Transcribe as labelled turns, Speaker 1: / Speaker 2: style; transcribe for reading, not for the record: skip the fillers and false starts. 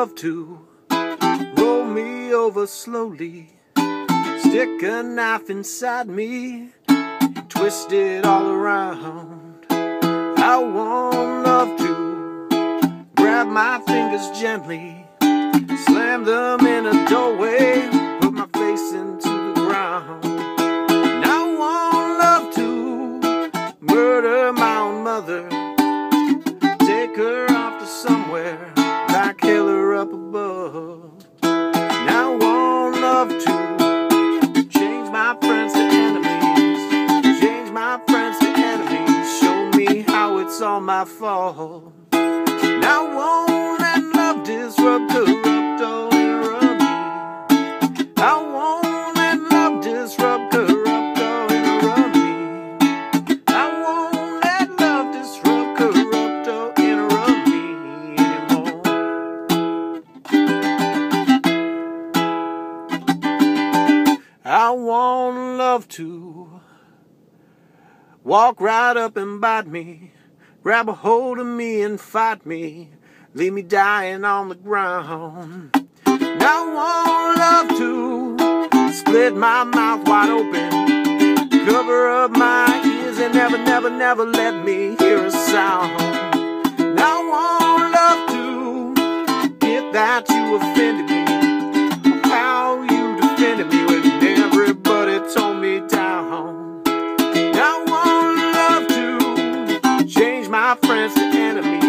Speaker 1: love to roll me over slowly, stick a knife inside me, twist it all around. I want love to grab my fingers gently, slam them in a doorway, put my face into the ground. And I want love to murder my own mother, take her off to somewhere like hell or up above. And I want love to change my friends to enemies, change my friends to enemies, show me how it's all my fault. And I won't let love disrupt, corrupt, or interrupt me. I won't let love disrupt, corrupt, or interrupt me. I won't let love disrupt, corrupt, or interrupt me anymore. I want love to walk right up and bite me, grab a hold of me and fight me, leave me dying on the ground. And I want love to split my mouth wide open, cover up my ears and never, never, never let me hear a sound. And I want love to get that you offended me, how you defended me when everybody tore me down. And I want love to change my friends to enemies,